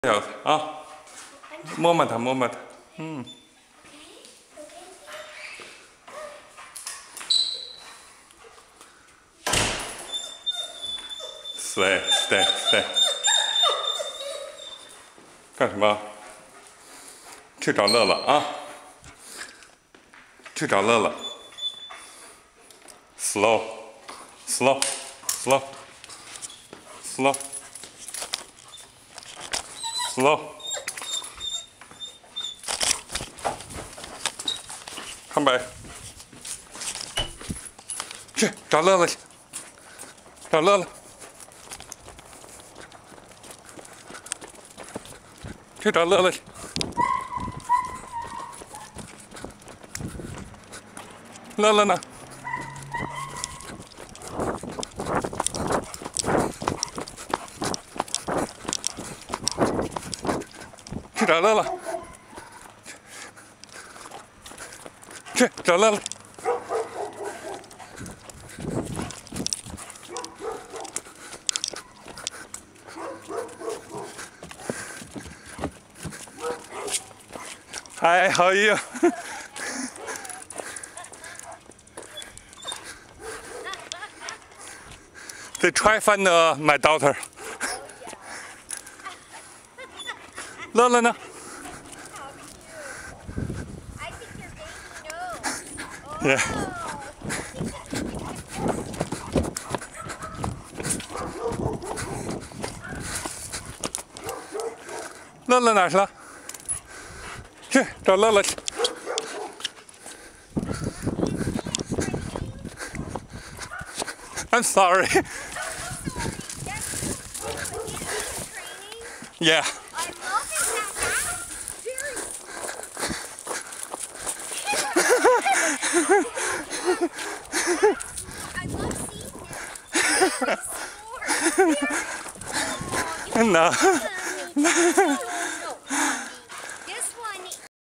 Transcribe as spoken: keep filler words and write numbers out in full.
小子啊，摸摸它，摸摸它，嗯。stay stay stay， 干什么？去找乐乐啊！去找乐乐。slow slow slow slow slow。看呗。去找乐乐去，找乐乐。去找乐乐去。乐乐呢？去找乐乐。去找乐乐。Hi, how are you? They try find uh, my daughter.乐乐呢？ I think your baby knows. Yeah. Oh. 乐乐哪儿去了？去找乐乐去。I'm sorry. Yeah. I'm loving that. I love seeing this. No.